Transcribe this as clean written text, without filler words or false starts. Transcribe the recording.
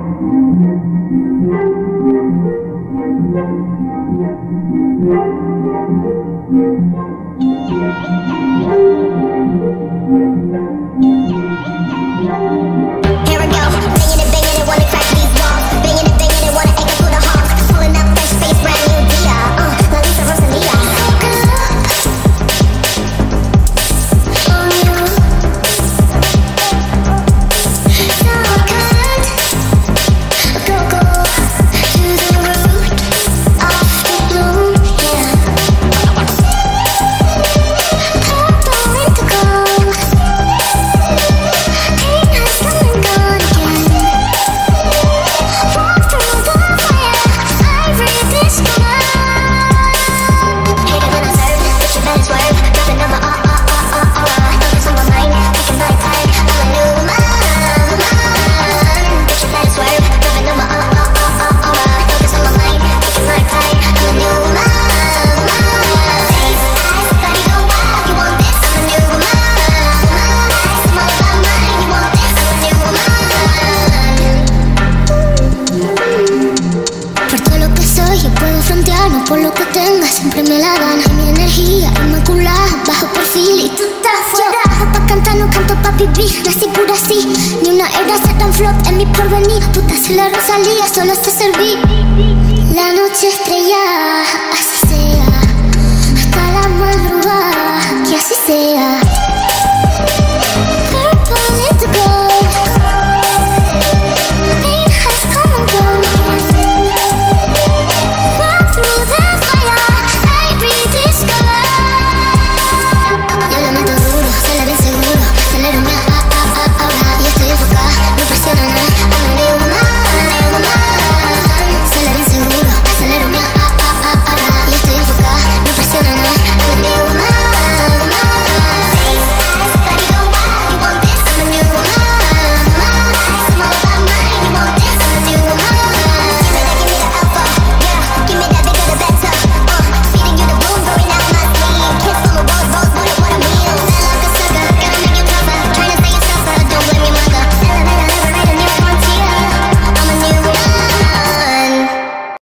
No por lo que tenga, siempre me la gana. Mi energía inmaculada, bajo perfil y tú estás fuera. Yo, pa' cantar no canto pa' vivir, nací pura así. Ni una era ser tan flop en mi porvenir. Puta soy la Rosalía, solo te serví. La noche estrellada, así sea. Hasta la madrugada, que así sea.